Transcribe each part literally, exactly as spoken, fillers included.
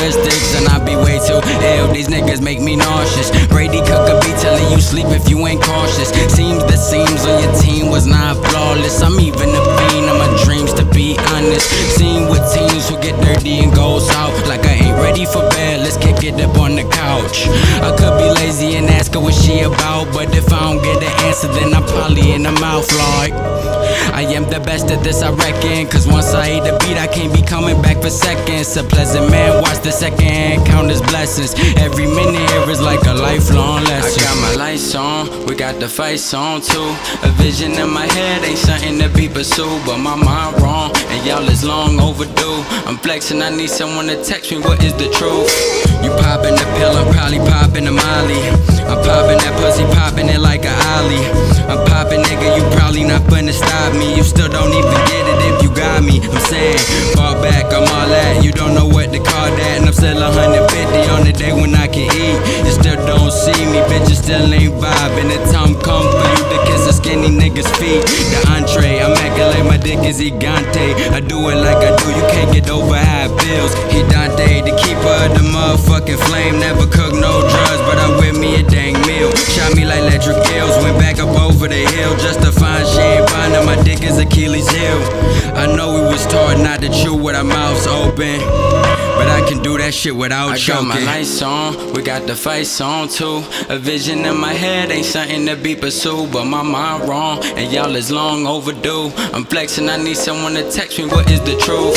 characteristics, and I be way too ill. These niggas make me nauseous. Brady cook a beat telling you sleep if you ain't cautious. Seems the seams on your team was not flawless. I'm even a fiend of my dreams, to be honest. Seen with teams who get dirty and go south. Like I ain't ready for bed, let's kick it up on the couch. I could be lazy and ask her what she about, but if I don't get an answer, then I'm probably in the mouth like I am the best at this, I reckon. Cause once I hit the beat, I can't be coming back for seconds. A pleasant man, watch the second hand count as blessings. Every minute here is like a lifelong lesson. I got my lights on, we got the fights on too. A vision in my head ain't something to be pursued, but my mind wrong, and y'all is long overdue. I'm flexing, I need someone to text me what is the truth. You popping the pill, I'm probably popping the molly. I'm popping that pussy, popping it like a ollie. I'm popping, nigga, you probably not finna stop me. You still don't even get it if you got me. I'm saying, fall back, I'm all that. You don't know what to call that, and I'm still one hundred fifty on the day when I can eat. You still don't see me, bitch, you still ain't vibing. The time come for you to kiss a skinny nigga's feet. The entree, I'm acting like my dick is gigante. I do it like I do, you can't get over how it feels. He Dante, the keeper of the motherfucking flame. Never cook no drugs, but I'm with me a dang meal. Shot me like electric gills, went back up over the hill just to find she ain't finding my dick is Achilles' heel. I know we was taught not to chew with our mouths open, but I can do that shit without I choking. I got my lights on, we got the fights on too. A vision in my head ain't something to be pursued, but my mind wrong, and y'all is long overdue. I'm flexing, I need someone to text me what is the truth.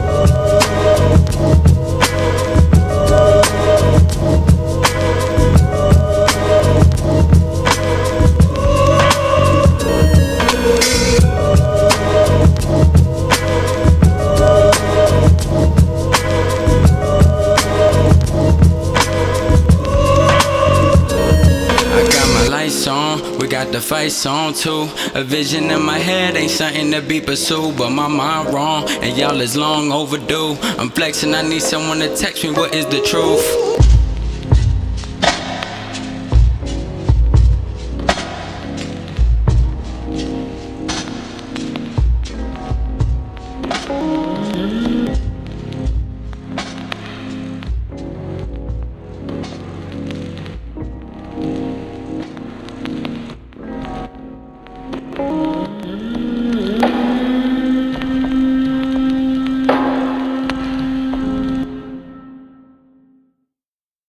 On, we got the fights on too. A vision in my head ain't something to be pursued, but my mind wrong, and y'all is long overdue. I'm flexing, I need someone to text me what is the truth.